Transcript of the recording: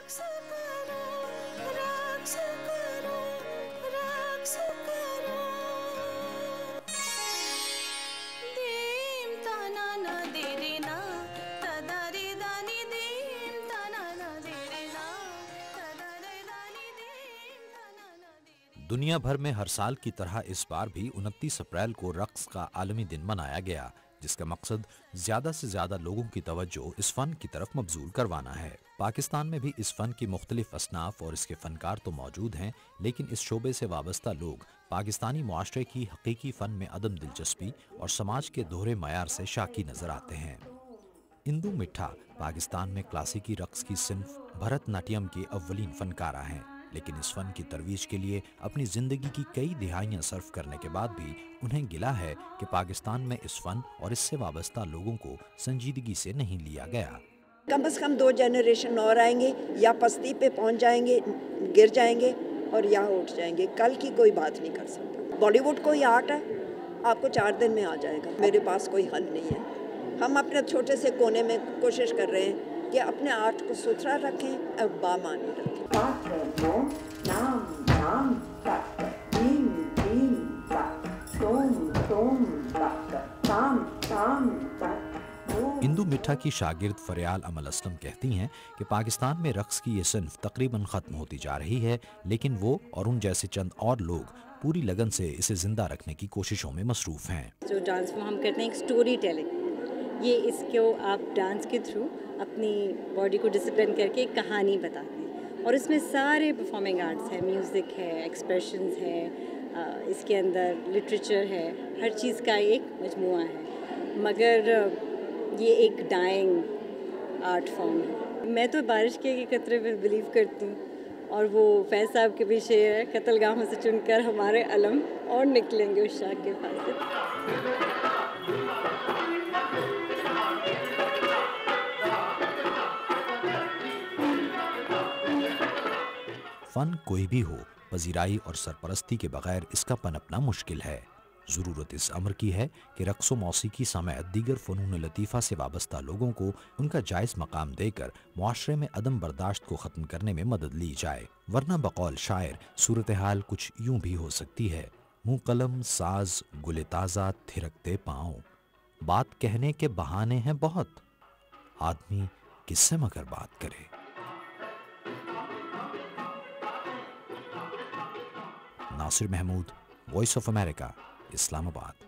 दुनिया भर में हर साल की तरह इस बार भी 29 अप्रैल को रक्स का आलमी दिन मनाया गया, जिसका मकसद ज्यादा से ज्यादा लोगों की तवज्जो इस फन की तरफ मबजूल करवाना है। पाकिस्तान में भी इस फन की मुख्तलिफ असनाफ और इसके फनकार तो मौजूद हैं, लेकिन इस शोबे से वाबस्ता लोग पाकिस्तानी मुआशरे की हकीकी फन में अदम दिलचस्पी और समाज के दोहरे मयार से शाकी नजर आते हैं। इंदु मिठा पाकिस्तान में क्लासिकी रक्स की सिन्फ भरतनाट्यम के अव्वलीन फनकारा हैं, लेकिन इस फन की तरवीज के लिए अपनी जिंदगी की कई दिहाइयां सर्फ करने के बाद भी उन्हें गिला है कि पाकिस्तान में इस फन और इससे वाबस्ता लोगों को संजीदगी से नहीं लिया गया। कम से कम 2 जनरेशन और आएंगे, या पस्ती पे पहुंच जाएंगे, गिर जाएंगे, और या उठ जाएंगे। कल की कोई बात नहीं कर सकता। बॉलीवुड कोई आर्ट है, आपको 4 दिन में आ जाएगा। मेरे पास कोई हल नहीं है। हम अपने छोटे से कोने में कोशिश कर रहे हैं कि अपने आर्ट को सुथरा रखें और बामानी रखें। इंदु मिठा की शागिर्द फरियाल अमल असलम कहती हैं कि पाकिस्तान में रक्स की ये सिन्फ तकरीबन ख़त्म होती जा रही है, लेकिन वो और उन जैसे चंद और लोग पूरी लगन से इसे जिंदा रखने की कोशिशों में मसरूफ़ हैं। जो डांस फॉर्म हम करते हैं एक स्टोरी टेलिंग, ये इसको आप डांस के थ्रू अपनी बॉडी को डिसिप्लिन करके एक कहानी बताते हैं, और इसमें सारे परफॉर्मिंग आर्ट्स है, म्यूज़िक है, एक्सप्रेशंस है, इसके अंदर लिटरेचर है, हर चीज़ का एक मजमुआ है। मगर ये एक डाइंग आर्ट फॉर्म है। मैं तो बारिश के कतरे में बिलीव करती हूँ, और वो फैज़ साहब के भी शेर है, कत्लगाहों से चुनकर हमारे अलम और निकलेंगे उस शाख के पास से। फन कोई भी हो, पजीराई और सरपरस्ती के बगैर इसका पनपना मुश्किल है। ज़रूरत इस अमर की है कि रक्स व मौसीकी समेत दीगर फ़नून लतीफ़ा से वाबस्ता लोगों को उनका जायज़ मकाम देकर मुआशरे में अदम बर्दाश्त को ख़त्म करने में मदद ली जाए, वरना बकौल शायर सूरत हाल कुछ यूं भी हो सकती है। मुँह कलम साज गुले ताज़ा थिरकते पाँव, बात कहने के बहाने हैं बहुत, आदमी किससे मगर बात करे। Nasir Mahmood, voice of America, Islamabad.